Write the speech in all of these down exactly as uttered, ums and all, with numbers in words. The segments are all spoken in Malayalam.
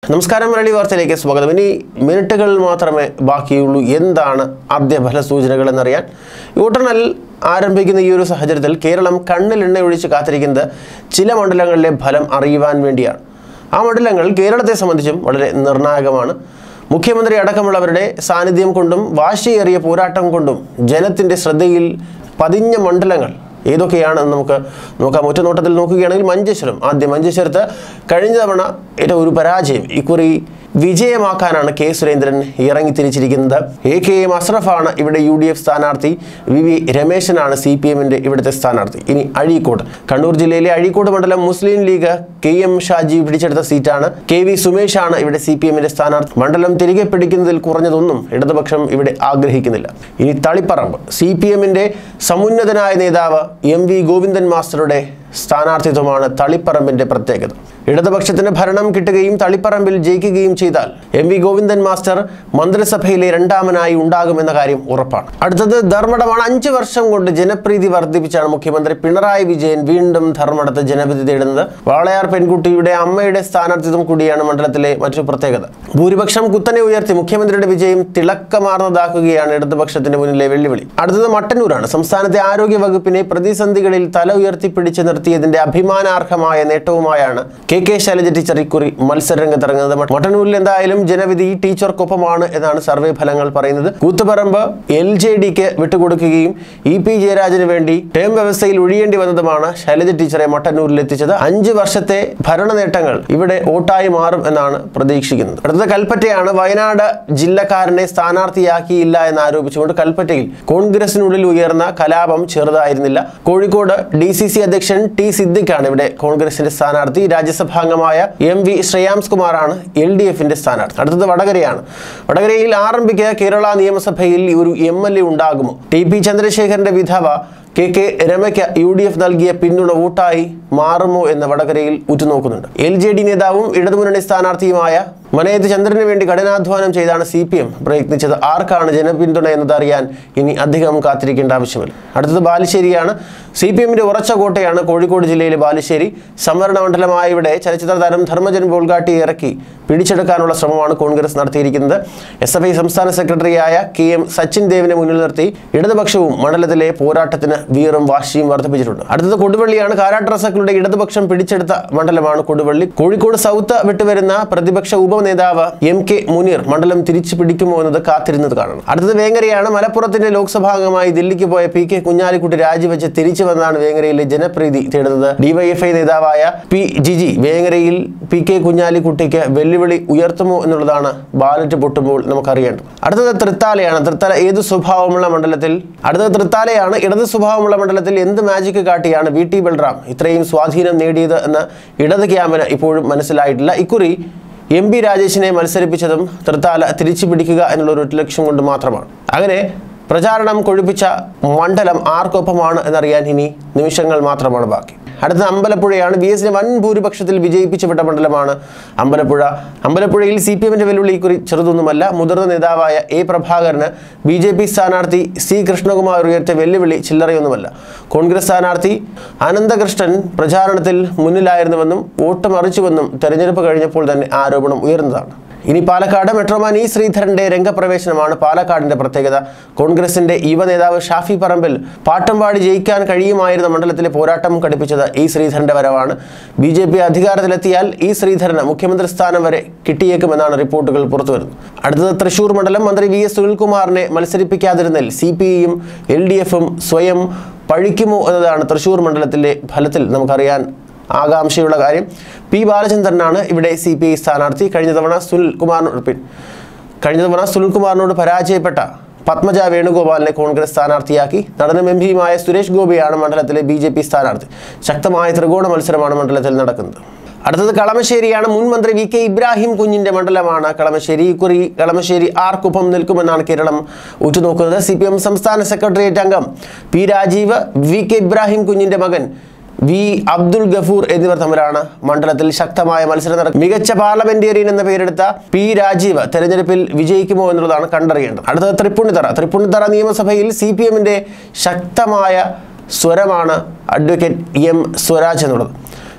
നമസ്കാരം, മലയാളി വാർത്തയിലേക്ക് സ്വാഗതം. ഇനി മിനിറ്റുകൾ മാത്രമേ ബാക്കിയുള്ളൂ. എന്താണ് ആദ്യ ഫലസൂചനകൾ എന്നറിയാൻ വോട്ടെണ്ണൽ ആരംഭിക്കുന്ന ഈ ഒരു സാഹചര്യത്തിൽ കേരളം കണ്ണിലെണ്ണ ഒഴിച്ച് കാത്തിരിക്കുന്നത് ചില മണ്ഡലങ്ങളിലെ ഫലം അറിയുവാൻ വേണ്ടിയാണ്. ആ മണ്ഡലങ്ങൾ കേരളത്തെ സംബന്ധിച്ചും വളരെ നിർണായകമാണ്. മുഖ്യമന്ത്രി അടക്കമുള്ളവരുടെ സാന്നിധ്യം കൊണ്ടും വാശിയേറിയ പോരാട്ടം കൊണ്ടും ജനത്തിൻ്റെ ശ്രദ്ധയിൽ പതിഞ്ഞ മണ്ഡലങ്ങൾ ഏതൊക്കെയാണെന്ന് നമുക്ക് നോക്കാം. ഒറ്റ നോട്ടത്തിൽ നോക്കുകയാണെങ്കിൽ മഞ്ചേശ്വരം, ആദ്യം മഞ്ചേശ്വരത്ത് കഴിഞ്ഞ തവണ ഏറ്റവും ഒരു പരാജയം ഇക്കുറി വിജയമാക്കാനാണ് കെ സുരേന്ദ്രൻ ഇറങ്ങി തിരിച്ചിരിക്കുന്നത്. എ കെ എം അഷ്റഫാണ് ഇവിടെ യു ഡി എഫ് സ്ഥാനാർത്ഥി. വി വി രമേശനാണ് സി പി എമ്മിൻ്റെ ഇവിടുത്തെ സ്ഥാനാർത്ഥി. ഇനി അഴീക്കോട്, കണ്ണൂർ ജില്ലയിലെ അഴീക്കോട് മണ്ഡലം മുസ്ലിം ലീഗ് കെ എം ഷാജി പിടിച്ചെടുത്ത സീറ്റാണ്. കെ വി സുമേഷാണ് ഇവിടെ സി പി എമ്മിൻ്റെ സ്ഥാനാർത്ഥി. മണ്ഡലം തിരികെ പിടിക്കുന്നതിൽ കുറഞ്ഞതൊന്നും ഇടതുപക്ഷം ഇവിടെ ആഗ്രഹിക്കുന്നില്ല. ഇനി തളിപ്പറമ്പ്, സി പി എമ്മിൻ്റെ സമുന്നതനായ നേതാവ് എം വി ഗോവിന്ദൻ മാസ്റ്ററുടെ സ്ഥാനാർത്ഥിത്വമാണ് തളിപ്പറമ്പിന്റെ പ്രത്യേകത. ഇടതുപക്ഷത്തിന് ഭരണം കിട്ടുകയും തളിപ്പറമ്പിൽ ജയിക്കുകയും ചെയ്താൽ എം വി ഗോവിന്ദൻ മാസ്റ്റർ മന്ത്രിസഭയിലെ രണ്ടാമനായി ഉണ്ടാകുമെന്ന കാര്യം ഉറപ്പാണ്. അടുത്തത് ധർമ്മടമാണ്. അഞ്ചു വർഷം കൊണ്ട് ജനപ്രീതി വർദ്ധിപ്പിച്ചാണ് മുഖ്യമന്ത്രി പിണറായി വിജയൻ വീണ്ടും ധർമ്മടത്ത് ജനവിധി തേടുന്നത്. വാളയാർ പെൺകുട്ടിയുടെ അമ്മയുടെ സ്ഥാനാർത്ഥിത്വം കൂടിയാണ് മണ്ഡലത്തിലെ മറ്റൊരു പ്രത്യേകത. ഭൂരിപക്ഷം കുത്തനെ ഉയർത്തി മുഖ്യമന്ത്രിയുടെ വിജയം തിളക്കമാർന്നതാക്കുകയാണ് ഇടതുപക്ഷത്തിന്റെ മുന്നിലെ വെല്ലുവിളി. അടുത്തത് മട്ടന്നൂരാണ്. സംസ്ഥാനത്തെ ആരോഗ്യ വകുപ്പിനെ പ്രതിസന്ധികളിൽ തല ഉയർത്തിപ്പിടിച്ച് നിർത്തിയതിന്റെ അഭിമാനാർഹമായ നേട്ടവുമായാണ് കെ കെ ശൈലജ ടീച്ചർ ഇക്കുറി മത്സരരംഗത്തിറങ്ങുന്നത്. മട്ടന്നൂരിൽ എന്തായാലും ജനവിധി ടീച്ചർക്കൊപ്പമാണ് എന്നാണ് സർവേ ഫലങ്ങൾ പറയുന്നത്. കൂത്തുപറമ്പ് എൽ ജെ ഡിക്ക് വിട്ടുകൊടുക്കുകയും ഇ പി ജയരാജന് വേണ്ടി ടേം വ്യവസ്ഥയിൽ ഒഴിയേണ്ടി വന്നതുമാണ് ശൈലജ ടീച്ചറെ മട്ടന്നൂരിൽ എത്തിച്ചത്. അഞ്ച് വർഷത്തെ ഭരണ നേട്ടങ്ങൾ ഇവിടെ വോട്ടായി മാറും എന്നാണ് പ്രതീക്ഷിക്കുന്നത്. അടുത്തത് കൽപ്പറ്റയാണ്. വയനാട് ജില്ലക്കാരനെ സ്ഥാനാർത്ഥിയാക്കിയില്ല എന്നാരോപിച്ചുകൊണ്ട് കൽപ്പറ്റയിൽ കോൺഗ്രസിനുള്ളിൽ ഉയർന്ന കലാപം ചെറുതായിരുന്നില്ല. കോഴിക്കോട് ഡി സി സി അധ്യക്ഷൻ ടി സിദ്ദിഖാണ് ഇവിടെ കോൺഗ്രസിന്റെ സ്ഥാനാർത്ഥി. രാജ്യസഭാംഗമായ എം വി ശ്രേയാംസ് കുമാറാണ് എൽ ഡി എഫിന്റെ സ്ഥാനാർത്ഥി. അടുത്തത് വടകരയാണ്. വടകരയിൽ ആർ എം പിക്ക് കേരള നിയമസഭയിൽ ഒരു എം എൽ എ ഉണ്ടാകുമോ? ടി പി ചന്ദ്രശേഖരന്റെ വിധവ കെ കെ രമയ്ക്ക് യു ഡി എഫ് നൽകിയ പിന്തുണ വോട്ടായി മാറുമോ എന്ന് വടകരയിൽ ഉറ്റുനോക്കുന്നുണ്ട്. എൽ ജെ ഡി നേതാവും ഇടതുമുന്നണി സ്ഥാനാർത്ഥിയുമായ മനേത് ചന്ദ്രന് വേണ്ടി കഠിനാധ്വാനം ചെയ്താണ് സി പി എം പ്രയത്നിച്ചത്. ആർക്കാണ് ജനപിന്തുണ എന്നതറിയാൻ ഇനി അധികം കാത്തിരിക്കേണ്ട ആവശ്യമില്ല. അടുത്തത് ബാലുശ്ശേരിയാണ്. സി പി എമ്മിന്റെ ഉറച്ച കോട്ടയാണ് കോഴിക്കോട് ജില്ലയിലെ ബാലുശ്ശേരി. സംവരണ മണ്ഡലമായ ഇവിടെ ചലച്ചിത്ര താരം ധർമ്മജൻ ബോൾഗാട്ടി ഇറക്കി പിടിച്ചെടുക്കാനുള്ള ശ്രമമാണ് കോൺഗ്രസ് നടത്തിയിരിക്കുന്നത്. എസ് എഫ് ഐ സംസ്ഥാന സെക്രട്ടറിയായ കെ എം സച്ചിൻ ദേവിനെ മുന്നിൽ നിർത്തി ഇടതുപക്ഷവും മണ്ഡലത്തിലെ പോരാട്ടത്തിന് വീറും വാശിയും വർദ്ധിപ്പിച്ചിട്ടുണ്ട്. അടുത്തത് കൊടുവള്ളിയാണ്. കാരാട്ട് റസാഖുകളുടെ ഇടതുപക്ഷം പിടിച്ചെടുത്ത മണ്ഡലമാണ് കൊടുവള്ളി. കോഴിക്കോട് സൗത്ത് വിട്ടുവരുന്ന പ്രതിപക്ഷ ഉപ നേതാവ് എം കെ മുനീർ മണ്ഡലം തിരിച്ചു പിടിക്കുമോ എന്നത് കാത്തിരുന്നത് കാണണം. അടുത്തത് വേങ്ങരയാണ്. മലപ്പുറത്തിന്റെ ലോക്സഭാംഗമായി ദില്ലിക്ക് പോയ പി കെ കുഞ്ഞാലിക്കുട്ടി രാജിവെച്ച് തിരിച്ചു വന്നാണ് വേങ്ങരയിലെ ജനപ്രീതി തേടുന്നത്. ഡിവൈഎഫ്ഐ നേതാവായ പി ജിജി വേങ്ങരയിൽ പി കെ കുഞ്ഞാലിക്കുട്ടിക്ക് വെല്ലുവിളി ഉയർത്തുമോ എന്നുള്ളതാണ് ബാലറ്റ് പൊട്ടുമ്പോൾ നമുക്കറിയേണ്ടത്. അടുത്തത് തൃത്താലയാണ്. തൃത്താല ഏത് സ്വഭാവമുള്ള മണ്ഡലത്തിൽ അടുത്തത് തൃത്താലയാണ്. ഇടത് സ്വഭാവമുള്ള മണ്ഡലത്തിൽ എന്ത് മാജിക് കാട്ടിയാണ് വി ടി ബൽറാം ഇത്രയും സ്വാധീനം നേടിയത് എന്ന് ഇടത് ക്യാമ്പിന് ഇപ്പോഴും മനസ്സിലായിട്ടില്ല. ഇക്കുറി എം പി രാജേഷിനെ മത്സരിപ്പിച്ചതും തൃത്താല തിരിച്ചു പിടിക്കുക എന്നുള്ള ഒരു ലക്ഷ്യം കൊണ്ട് മാത്രമാണ്. അങ്ങനെ പ്രചാരണം കൊഴുപ്പിച്ച മണ്ഡലം ആർക്കൊപ്പമാണ് എന്നറിയാൻ ഇനി നിമിഷങ്ങൾ മാത്രമാണ് ബാക്കി. അടുത്ത അമ്പലപ്പുഴയാണ്. ബി എസിനെ വൻ ഭൂരിപക്ഷത്തിൽ വിജയിപ്പിച്ചുവിട്ട മണ്ഡലമാണ് അമ്പലപ്പുഴ. അമ്പലപ്പുഴയിൽ സി പി എമ്മിന്റെ വെല്ലുവിളി കുറി ചെറുതൊന്നുമല്ല. മുതിർന്ന നേതാവായ എ പ്രഭാകരന് ബി ജെ പി സ്ഥാനാർത്ഥി സി കൃഷ്ണകുമാർ ഉയർത്തിയ വെല്ലുവിളി ചില്ലറയൊന്നുമല്ല. കോൺഗ്രസ് സ്ഥാനാർത്ഥി അനന്തകൃഷ്ണൻ പ്രചാരണത്തിൽ മുന്നിലായിരുന്നുവെന്നും വോട്ട് മറിച്ചുവെന്നും തെരഞ്ഞെടുപ്പ് കഴിഞ്ഞപ്പോൾ തന്നെ ആരോപണം ഉയർന്നതാണ്. ഇനി പാലക്കാട് മെട്രോമാൻ ഇ ശ്രീധരന്റെ രംഗപ്രവേശനമാണ് പാലക്കാടിന്റെ പ്രത്യേകത. കോൺഗ്രസിന്റെ യുവ നേതാവ് ഷാഫി പറമ്പിൽ പാട്ടും പാടി ജയിക്കാൻ കഴിയുമായിരുന്ന മണ്ഡലത്തിലെ പോരാട്ടം കടുപ്പിച്ചത് ഇ ശ്രീധരന്റെ വരവാണ്. ബി ജെ പി അധികാരത്തിലെത്തിയാൽ ഇ ശ്രീധരന് മുഖ്യമന്ത്രി സ്ഥാനം വരെ കിട്ടിയേക്കുമെന്നാണ് റിപ്പോർട്ടുകൾ പുറത്തുവരുന്നത്. അടുത്തത് തൃശൂർ മണ്ഡലം. മന്ത്രി വി എസ് സുനിൽകുമാറിനെ മത്സരിപ്പിക്കാതിരുന്നതിൽ സി പി ഐയും എൽ ഡി എഫും സ്വയം പഴിക്കുമോ എന്നതാണ് തൃശൂർ മണ്ഡലത്തിലെ ഫലത്തിൽ നമുക്കറിയാൻ ആകാംക്ഷയുള്ള കാര്യം. പി ബാലചന്ദ്രനാണ് ഇവിടെ സി പി ഐ സ്ഥാനാർത്ഥി. കഴിഞ്ഞ തവണ സുനിൽകുമാറിനോട് കഴിഞ്ഞ തവണ സുനിൽകുമാറിനോട് പരാജയപ്പെട്ട പത്മജ വേണുഗോപാലിനെ കോൺഗ്രസ് സ്ഥാനാർത്ഥിയാക്കി. നടനും എം പിയുമായ സുരേഷ് ഗോപിയാണ് മണ്ഡലത്തിലെ ബി ജെ പി സ്ഥാനാർത്ഥി. ശക്തമായ ത്രികോണ മത്സരമാണ് മണ്ഡലത്തിൽ നടക്കുന്നത്. അടുത്തത് കളമശ്ശേരിയാണ്. മുൻ മന്ത്രി വി കെ ഇബ്രാഹിം കുഞ്ഞിന്റെ മണ്ഡലമാണ് കളമശ്ശേരി. ഇക്കുറി കളമശ്ശേരി ആർക്കൊപ്പം നിൽക്കുമെന്നാണ് കേരളം ഉറ്റുനോക്കുന്നത്. സി പി എം സംസ്ഥാന സെക്രട്ടേറിയറ്റ് അംഗം P Rajeev, V K Ibrahim കുഞ്ഞിന്റെ മകൻ വി അബ്ദുൽ ഗഫൂർ എന്നിവർ തമ്മിലാണ് മണ്ഡലത്തിൽ ശക്തമായ മത്സരം നടക്കുന്നത്. മികച്ച പാർലമെന്റേറിയൻ എന്ന പേരെടുത്ത പി രാജീവ് തെരഞ്ഞെടുപ്പിൽ വിജയിക്കുമോ എന്നുള്ളതാണ് കണ്ടറിയേണ്ടത്. അടുത്തത് തൃപ്പൂണിത്തറ. തൃപ്പൂണിത്തറ നിയമസഭയിൽ സി പി എമ്മിന്റെ ശക്തമായ സ്വരമാണ് അഡ്വക്കേറ്റ് എം സ്വരാജ് എന്നുള്ളത്.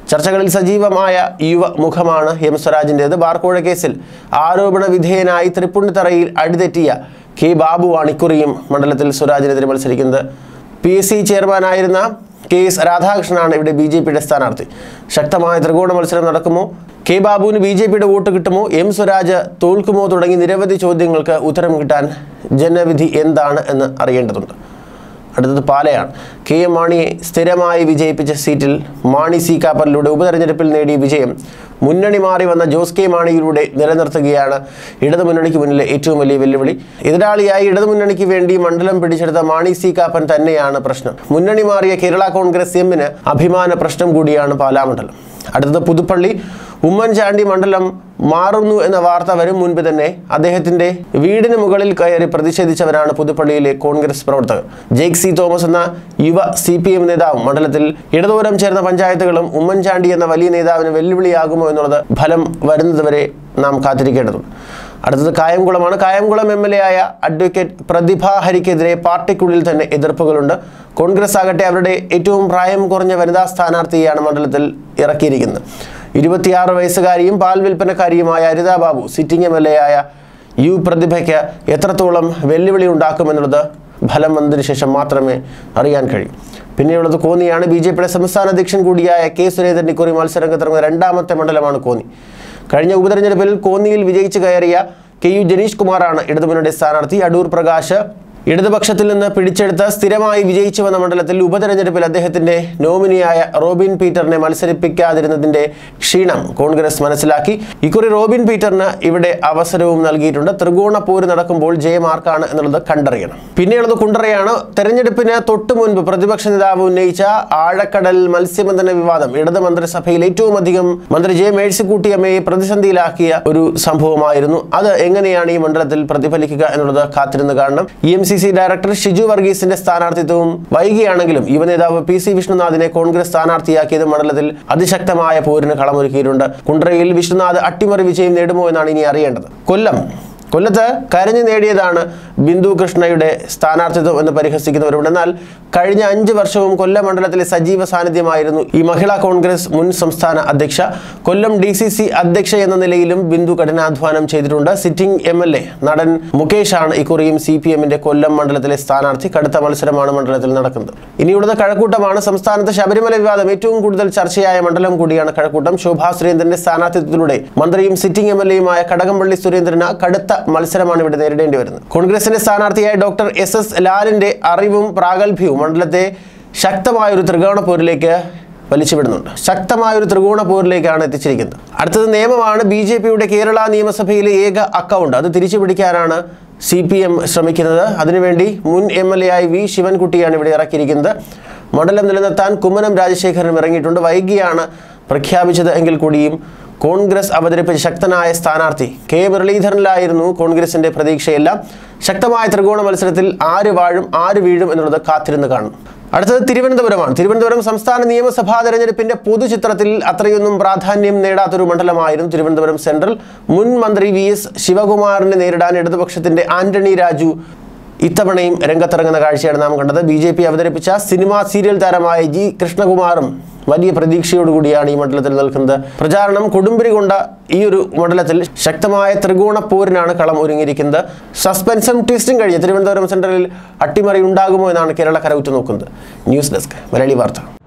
ചർച്ചകളിൽ സജീവമായ യുവമുഖമാണ് എം സ്വരാജിൻ്റേത്. ബാർക്കോഴ കേസിൽ ആരോപണ വിധേയനായി തൃപ്പൂണിത്തറയിൽ അടിതെറ്റിയ കെ ബാബുവാണ് ഇക്കുറിയും മണ്ഡലത്തിൽ സ്വരാജിനെതിരെ മത്സരിക്കുന്നത്. പി എസ് സി ചെയർമാനായിരുന്ന കെ എസ് രാധാകൃഷ്ണനാണ് ഇവിടെ ബി ജെ പിയുടെ സ്ഥാനാർത്ഥി. ശക്തമായ ത്രികോണ മത്സരം നടക്കുമോ? കെ ബാബുവിന് ബി ജെ പിയുടെ വോട്ട് കിട്ടുമോ? എം സ്വരാജ് തോൽക്കുമോ? തുടങ്ങി നിരവധി ചോദ്യങ്ങൾക്ക് ഉത്തരം കിട്ടാൻ ജനവിധി എന്താണ് എന്ന് അറിയേണ്ടതുണ്ട്. അടുത്തത് പാലയാണ്. കെ എം മാണിയെ സ്ഥിരമായി വിജയിപ്പിച്ച സീറ്റിൽ മാണി സി കാപ്പനിലൂടെ ഉപതെരഞ്ഞെടുപ്പിൽ നേടിയ വിജയം മുന്നണി മാറി വന്ന ജോസ് കെ മാണിയിലൂടെ നിലനിർത്തുകയാണ് ഇടതുമുന്നണിക്ക് മുന്നിലെ ഏറ്റവും വലിയ വെല്ലുവിളി. എതിരാളിയായി ഇടതുമുന്നണിക്ക് വേണ്ടി മണ്ഡലം പിടിച്ചെടുത്ത മാണി സി കാപ്പൻ തന്നെയാണ് പ്രശ്നം. മുന്നണി മാറിയ കേരള കോൺഗ്രസ് എമ്മിന് അഭിമാന പ്രശ്നം കൂടിയാണ് പാലാ മണ്ഡലം. അടുത്തത് പുതുപ്പള്ളി. ഉമ്മൻചാണ്ടി മണ്ഡലം മാറുന്നു എന്ന വാർത്ത വരും മുൻപ് തന്നെ അദ്ദേഹത്തിന്റെ വീടിന് മുകളിൽ കയറി പ്രതിഷേധിച്ചവരാണ് പുതുപ്പള്ളിയിലെ കോൺഗ്രസ് പ്രവർത്തകർ. ജെയ്ക് സി തോമസ് എന്ന യുവ സി പി എം നേതാവും മണ്ഡലത്തിൽ ഇടതൂരം ചേർന്ന പഞ്ചായത്തുകളും ഉമ്മൻചാണ്ടി എന്ന വലിയ നേതാവിന് വെല്ലുവിളിയാകുമോ എന്നുള്ളത് ഫലം വരുന്നതുവരെ നാം കാത്തിരിക്കേണ്ടതുണ്ട്. അടുത്തത് കായംകുളമാണ്. കായംകുളം എം എൽ എ ആയ അഡ്വക്കേറ്റ് പ്രതിഭ ഹരിക്കെതിരെ പാർട്ടിക്കുള്ളിൽ തന്നെ എതിർപ്പുകളുണ്ട്. കോൺഗ്രസ് ആകട്ടെ അവരുടെ ഏറ്റവും പ്രായം കുറഞ്ഞ വനിതാ സ്ഥാനാർത്ഥിയെയാണ് മണ്ഡലത്തിൽ ഇറക്കിയിരിക്കുന്നത്. ഇരുപത്തിയാറ് വയസ്സുകാരിയും പാൽ വിൽപ്പനക്കാരിയുമായ Aritha Babu sitting M L A ആയ യു പ്രതിഭയ്ക്ക് എത്രത്തോളം വെല്ലുവിളി ഉണ്ടാക്കുമെന്നുള്ളത് ഫലം വന്നതിന് ശേഷം മാത്രമേ അറിയാൻ കഴിയൂ. പിന്നെയുള്ളത് കോന്നിയാണ്. ബി ജെ പിയുടെ സംസ്ഥാന അധ്യക്ഷൻ കൂടിയായ കെ സുരേന്ദ്രൻ ഇക്കുറി മത്സരരംഗത്തിറങ്ങുന്ന രണ്ടാമത്തെ മണ്ഡലമാണ് കോന്നി. കഴിഞ്ഞ ഉപതെരഞ്ഞെടുപ്പിൽ കോന്നിയിൽ വിജയിച്ചു കയറിയ കെ യു ജനീഷ് കുമാറാണ് ഇടതുമുന്നണിയുടെ സ്ഥാനാർത്ഥി. അടൂർ പ്രകാശ് ഇടതുപക്ഷത്തിൽ നിന്ന് പിടിച്ചെടുത്ത് സ്ഥിരമായി വിജയിച്ചു വന്ന മണ്ഡലത്തിൽ ഉപതെരഞ്ഞെടുപ്പിൽ അദ്ദേഹത്തിന്റെ നോമിനിയായ റോബിൻ പീറ്ററിനെ മത്സരിപ്പിക്കാതിരുന്നതിന്റെ ക്ഷീണം കോൺഗ്രസ് മനസ്സിലാക്കി. ഇക്കുറി റോബിൻ പീറ്ററിന് ഇവിടെ അവസരവും നൽകിയിട്ടുണ്ട്. ത്രികോണ പോര് നടക്കുമ്പോൾ ജയമാർക്കാണ് എന്നുള്ളത് കണ്ടറിയണം. പിന്നെയുള്ളത് കുണ്ടറയാണ്. തെരഞ്ഞെടുപ്പിന് തൊട്ടു മുൻപ് പ്രതിപക്ഷ നേതാവ് ഉന്നയിച്ച ആഴക്കടൽ മത്സ്യബന്ധന വിവാദം ഇടത് മന്ത്രിസഭയിൽ ഏറ്റവും അധികം മന്ത്രി ജെ മേഴ്സിക്കുട്ടിയമ്മയെ പ്രതിസന്ധിയിലാക്കിയ ഒരു സംഭവമായിരുന്നു. അത് എങ്ങനെയാണ് ഈ മണ്ഡലത്തിൽ പ്രതിഫലിക്കുക എന്നുള്ളത് കാത്തിരുന്ന് കാണണം. E M C C director Shiju വർഗീസിന്റെ സ്ഥാനാർത്ഥിത്വവും വൈകിയാണെങ്കിലും യുവനേതാവ് പി സി വിഷ്ണുനാഥിനെ കോൺഗ്രസ് സ്ഥാനാർത്ഥിയാക്കിയത് മണ്ഡലത്തിൽ അതിശക്തമായ പോരിന് കളമൊരുക്കിയിട്ടുണ്ട്. കുണ്ട്രയിൽ വിഷ്ണുനാഥ് അട്ടിമറി വിജയം നേടുമോ എന്നാണ് ഇനി അറിയേണ്ടത്. കൊല്ലം കൊല്ലത്ത് കരഞ്ഞു നേടിയതാണ് ബിന്ദു കൃഷ്ണയുടെ സ്ഥാനാർത്ഥിത്വം എന്ന് പരിഹസിക്കുന്നവരുണ്ട്. എന്നാൽ കഴിഞ്ഞ അഞ്ച് വർഷവും കൊല്ലം മണ്ഡലത്തിലെ സജീവ സാന്നിധ്യമായിരുന്നു ഈ മഹിളാ കോൺഗ്രസ് മുൻ സംസ്ഥാന അധ്യക്ഷ. കൊല്ലം ഡി സി സി അധ്യക്ഷ എന്ന നിലയിലും ബിന്ദു കഠിനാധ്വാനം ചെയ്തിട്ടുണ്ട്. സിറ്റിംഗ് എം എൽ എ നടൻ മുകേഷാണ് ഇക്കുറിയും സി പി എമ്മിന്റെ കൊല്ലം മണ്ഡലത്തിലെ സ്ഥാനാർത്ഥി. കടുത്ത മത്സരമാണ് മണ്ഡലത്തിൽ നടക്കുന്നത്. ഇനിയുള്ളത് കഴക്കൂട്ടമാണ്. സംസ്ഥാനത്ത് ശബരിമല വിവാദം ഏറ്റവും കൂടുതൽ ചർച്ചയായ മണ്ഡലം കൂടിയാണ് കഴക്കൂട്ടം. ശോഭാ സുരേന്ദ്രന്റെ സ്ഥാനാർത്ഥിത്വത്തിലൂടെ മന്ത്രിയും സിറ്റിംഗ് എം എൽ എയുമായ കടകംപള്ളി സുരേന്ദ്രന് കടുത്ത മത്സരമാണ് ഇവിടെ നേരിടേണ്ടി വരുന്നത്. കോൺഗ്രസിന്റെ സ്ഥാനാർത്ഥിയായ ഡോക്ടർ എസ് എസ് ലാലിന്റെ അറിവും പ്രാഗൽഭ്യവും മണ്ഡലത്തെ ശക്തമായ ഒരു ത്രികോണ പോരിലേക്ക് വലിച്ചുവിടുന്നുണ്ട്. ശക്തമായ ഒരു ത്രികോണ പോരിലേക്കാണ് എത്തിച്ചിരിക്കുന്നത്. അടുത്തത് നിയമമാണ്. ബി ജെ പിയുടെ കേരള നിയമസഭയിലെ ഏക അക്കൗണ്ട് അത് തിരിച്ചു പിടിക്കാനാണ് സി പി എം ശ്രമിക്കുന്നത്. അതിനുവേണ്ടി മുൻ എം എൽ എ ആയി വി ശിവൻകുട്ടിയാണ് ഇവിടെ ഇറക്കിയിരിക്കുന്നത്. മണ്ഡലം നിലനിർത്താൻ കുമ്മനം രാജശേഖരനും ഇറങ്ങിയിട്ടുണ്ട്. വൈകിയാണ് പ്രഖ്യാപിച്ചത് എങ്കിൽ കൂടിയും കോൺഗ്രസ് അവതരിപ്പിച്ച ശക്തനായ സ്ഥാനാർത്ഥി കെ മുരളീധരനിലായിരുന്നു കോൺഗ്രസിന്റെ പ്രതീക്ഷയെല്ലാം. ശക്തമായ ത്രികോണ മത്സരത്തിൽ ആര് വാഴും ആര് വീഴും എന്നുള്ളത് കാത്തിരുന്ന് കാണും. അടുത്തത് തിരുവനന്തപുരമാണ്. തിരുവനന്തപുരം സംസ്ഥാന നിയമസഭാ തെരഞ്ഞെടുപ്പിന്റെ പൊതുചിത്രത്തിൽ അത്രയൊന്നും പ്രാധാന്യം നേടാത്തൊരു മണ്ഡലമായിരുന്നു തിരുവനന്തപുരം സെൻട്രൽ. മുൻ മന്ത്രി വി എസ് ശിവകുമാറിനെ നേരിടാൻ ഇടതുപക്ഷത്തിന്റെ ആന്റണി രാജു ഇത്തവണയും രംഗത്തിറങ്ങുന്ന കാഴ്ചയാണ് നാം കണ്ടത്. ബി ജെ പി അവതരിപ്പിച്ച സിനിമാ സീരിയൽ താരമായ ജി കൃഷ്ണകുമാറും വലിയ പ്രതീക്ഷയോടുകൂടിയാണ് ഈ മണ്ഡലത്തിൽ നിൽക്കുന്നത്. പ്രചാരണം കൊടുമ്പിരി കൊണ്ട ഈ ഒരു മണ്ഡലത്തിൽ ശക്തമായ ത്രികോണ പോരിനാണ് കളം ഒരുങ്ങിയിരിക്കുന്നത്. സസ്പെൻസും ട്വിസ്റ്റും കഴിഞ്ഞ് തിരുവനന്തപുരം സെൻട്രലിൽ അട്ടിമറി ഉണ്ടാകുമോ എന്നാണ് കേരളക്കര ഉറ്റുനോക്കുന്നത്. ന്യൂസ് ഡെസ്ക് മലയാളി വാർത്ത.